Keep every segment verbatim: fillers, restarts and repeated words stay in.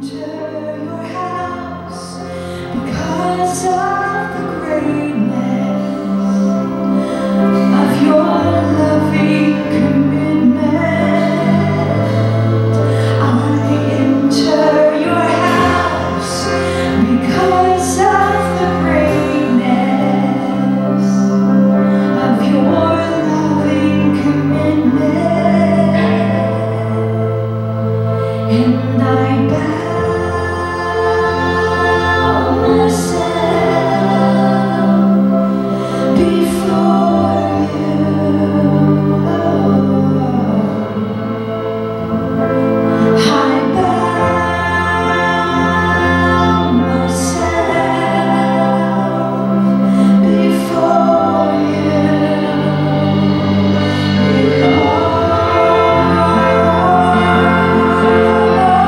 Before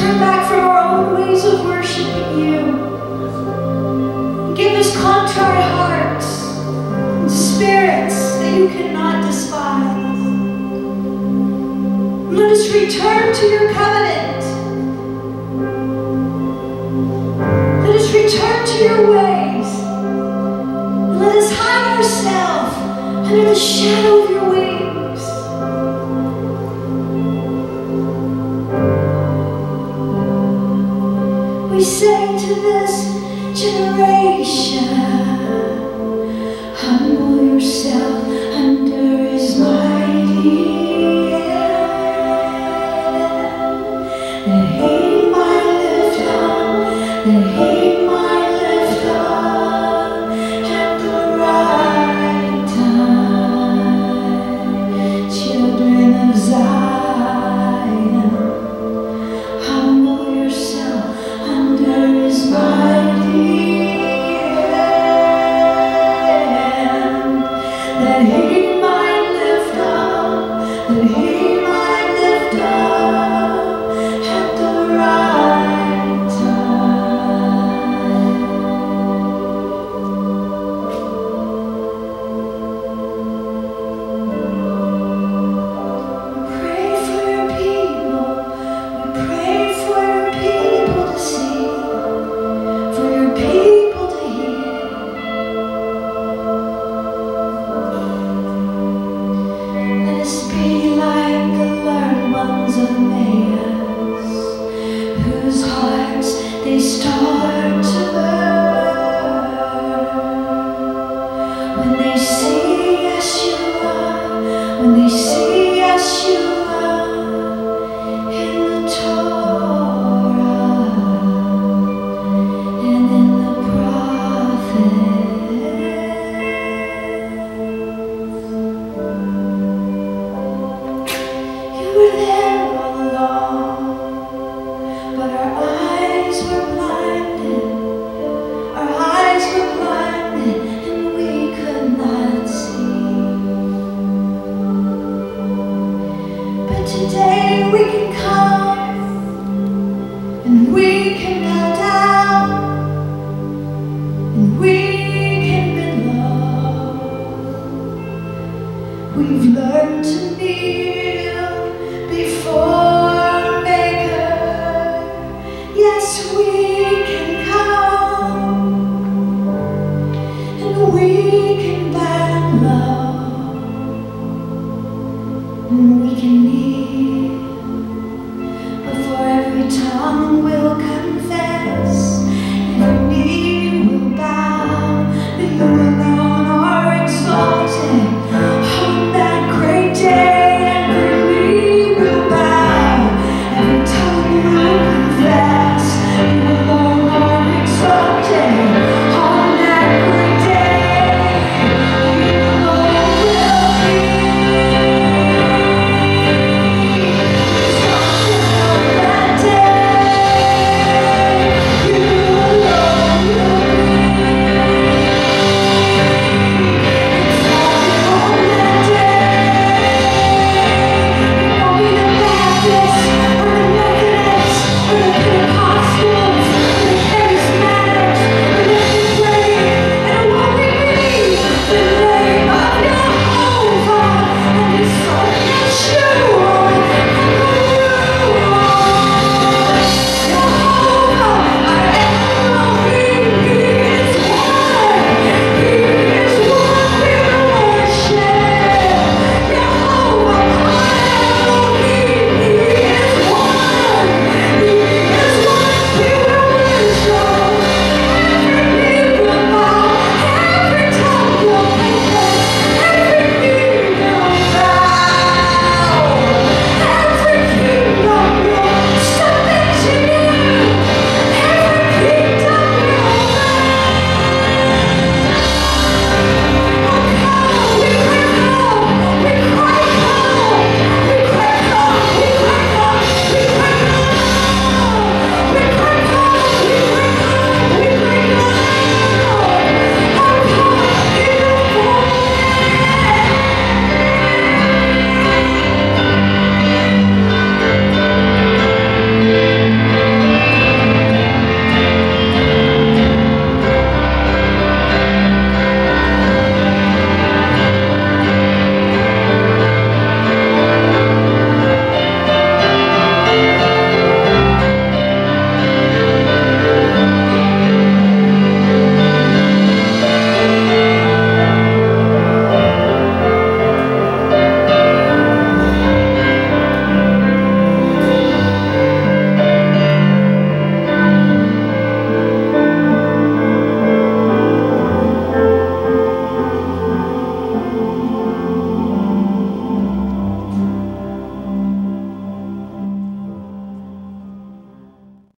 turn back from our own ways of worshiping you. Give us contrite hearts and spirits that you cannot despise. Let us return to your covenant. Let us return to your ways. Let us hide ourselves under the shadow of your wings. We say to this generation, humble yourself under his mighty hand. That he might lift up, that he might lift up at the right time. Children of Zion, humble yourself under his mighty hand, that he might lift up, that he might lift up at the right time. Pray for your people, we pray for your people to see, for your people to hear. Let us be like the learned ones of Emmaus, whose hearts they start to learn. When they see Yeshua, when they see Yeshua in the Torah and in the prophets. You were there all along, but our eyes were blinded. Our eyes were blinded and we could not see. But today we can come and we can bow down and we can be loved. We've learned to kneel before Maker. Yes, we can come and we can bow low and we can kneel before every tongue will come.